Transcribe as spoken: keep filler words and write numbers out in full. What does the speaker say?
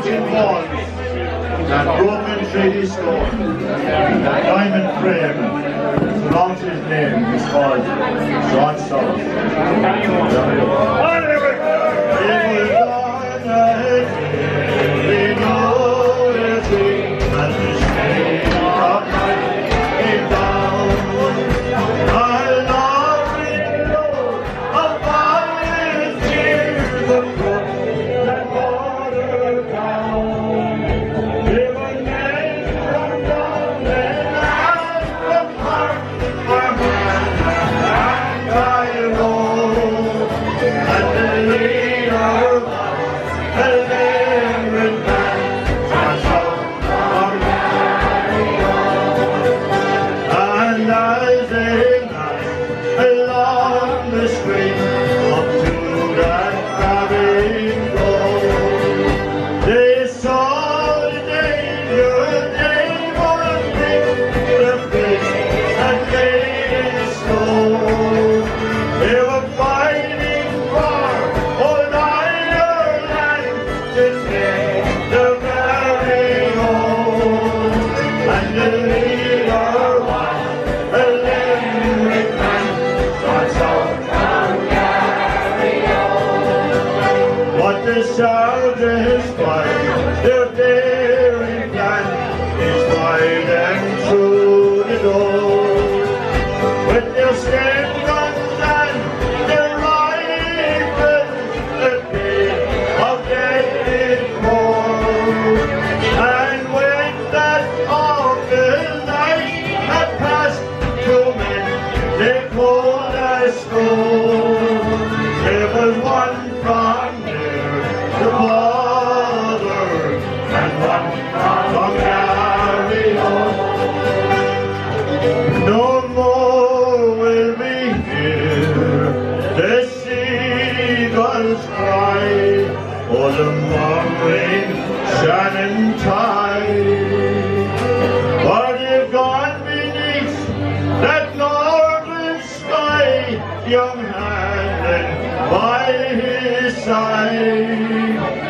mountain walls, that broken treaty stone, that diamond frame surrounds his name, is called John South. The soldiers fight, their daring plan is wide and through the door. With their stem guns and their rifles, the day of deadly war. And when that awful night had passed, two men they called as score. There was one from the mother and one from Garryowen. No more will we hear the seagulls cry or the murmuring Shannon tide. For they've gone beneath that northern sky, young Hamlin by his side.